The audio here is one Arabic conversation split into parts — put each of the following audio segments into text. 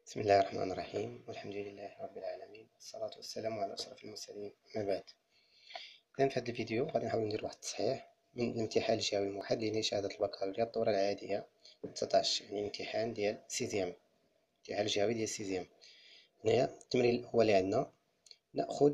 بسم الله الرحمن الرحيم، والحمد لله رب العالمين، والصلاة والسلام على أشرف المرسلين. أما بعد، إذن في هذا الفيديو غادي نحاول ندير واحد التصحيح من الامتحان الجهوي الموحد اللي هي شهادة البكالوريا الدورة العادية 19، يعني الامتحان ديال سيزيام، الامتحان الجهوي ديال سيزيام. هنايا التمرين الأول اللي عندنا نأخذ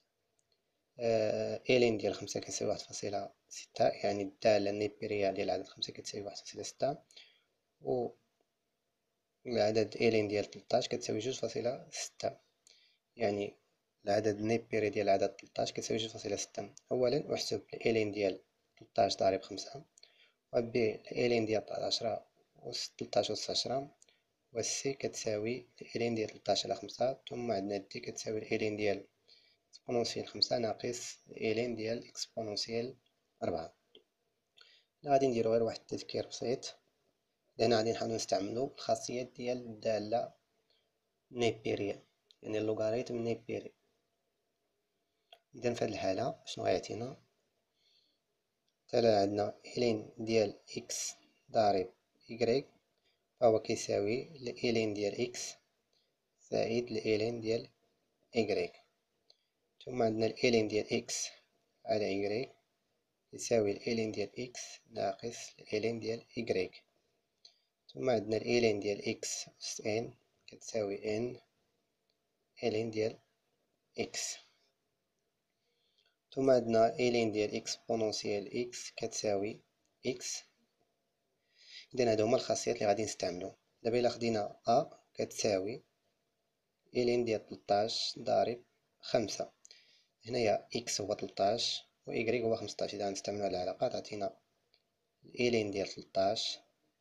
إلين ديال 5 كتساوي 1.6، يعني الدالة النيبيرية ديال العدد 5 كتساوي 1.6، و العدد إلين ديال 13 كتساوي 2.6، يعني العدد النيبيري ديال العدد 13 كتساوي 2.6. أولا أحسب الإلين ديال 13 ضارب 5، وبي الإلين ديال 10 أس 13 أس 10، والسي كتساوي الإلين ديال 13 على 5، ثم عندنا دي كتساوي الإلين ديال إكسبونونسيال 5 ناقص الإلين ديال إكسبونونسيال 4. غادي نديرو غير واحد التذكير بسيط، لأن غادي نحاولو نستعملو الخاصيات ديال الدالة النيبيرية، يعني اللوغاريتم النيبيري. إذا في هاد الحالة شنو غيعطينا؟ مثلا عندنا إلين ديال إكس ضارب إكغيك فهو كيساوي الإلين ديال إكس زائد الإلين ديال إكغيك، ثم عندنا الإلين ديال إكس على إكغيك يساوي الإلين ديال إكس ناقص الإلين ديال إكغيك، ثم عندنا الإلين ديال إكس أس إن كتساوي إن إلين ديال إكس، ثم عندنا إلين ديال إكسبونونسيال إكس كتساوي إكس. إذن هادو هما الخاصيات اللي غادي نستعملو. دابا إلا خدينا أ كتساوي إلين ديال 13 ضارب 5، هنايا إكس هو 13 و إكغيك هو 15، إذا غنستعملو هاد العلاقة تعطينا الإلين ديال 13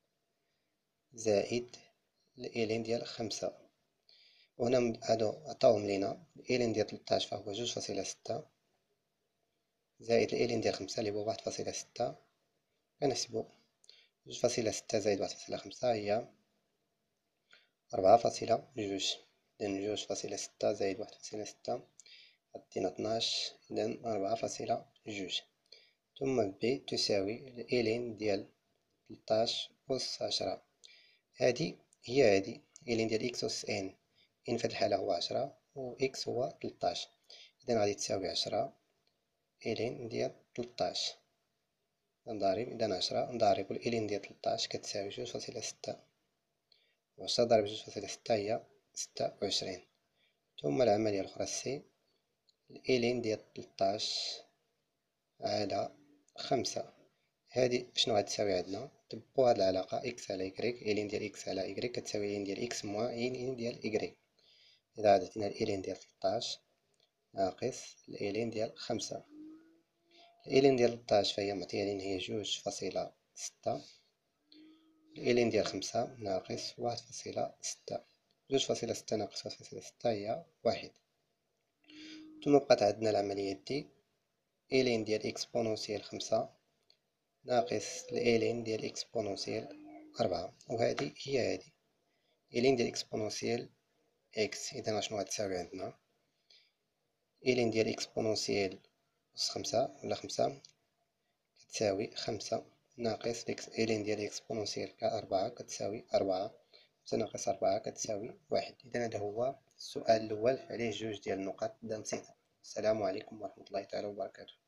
زائد الإلين ديال 5، وهنا هادو عطاوهم لينا الإلين ديال 13 فهو 2.6 زائد الإلين ديال 5 اللي هو 1.6، كنحسبو 2.6 زائد 1.5 هي 4.2، إذن 2.6 زائد 1.6 عطينا 12، إذن 4.2، ثم بي تساوي الإلين ديال 13 أس 10، هادي هي هادي إلين ديال إكس أس إن في هاد الحالة هو 10 و إكس هو 13، إذن غادي تساوي 10 إلين ديال 13 نضارب، إذن 10 نضارب الإلين ديال 13 كتساوي 2.6، و 10 ضرب 2.6 هي 26، ثم العملية الأخرى سي الإلين ديال 13 على 5، هادي شنو غتساوي عندنا؟ طبقو هاد العلاقة إكس على إكغيك، إلين ديال إكس على إكغيك كتساوي إلين ديال إكس موان إلين ديال إكغيك، إذا غادي عطينا الإلين ديال 13 ناقص الإلين ديال 5، الإلين ديال 13 فهي معطية لينا هي 2.6، الإلين ديال 5 ناقص 1.6، 2.6 ناقص 1.6 هي 1، ثم بقات عندنا العملية دي إلين ديال إكسبونونسيال 5 ناقص الإلين ديال إكسبونونسيال 4، وهادي هي هادي إلين ديال إكسبونونسيال إكس، إذا شنو غتساوي عندنا؟ إلين ديال إكسبونونسيال أس 5 ولا 5 كتساوي 5 ناقص إلين ديال إكسبونونسيال 4 كتساوي 4 ناقص 4 كتساوي 1، إذا هذا هو السؤال الأول عليه 2 ديال النقاط بدا نسيتها. السلام عليكم ورحمة الله تعالى وبركاته.